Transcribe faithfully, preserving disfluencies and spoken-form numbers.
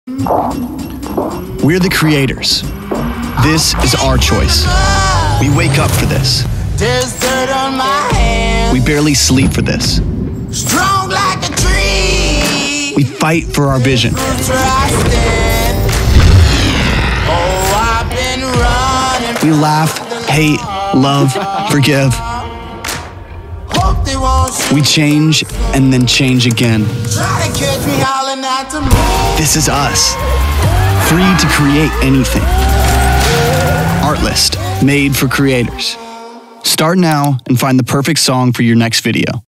We're the creators. This is our choice. We wake up for this. There's dirt on my hands. We barely sleep for this. Strong like a tree. We fight for our vision. That's where I stand. Oh, I've been running. We laugh, hate, love, forgive. Hope they won't shoot. We change and then change again. Try to catch me howling at the moon. This is us. Free to create anything. Artlist, made for creators. Start now and find the perfect song for your next video.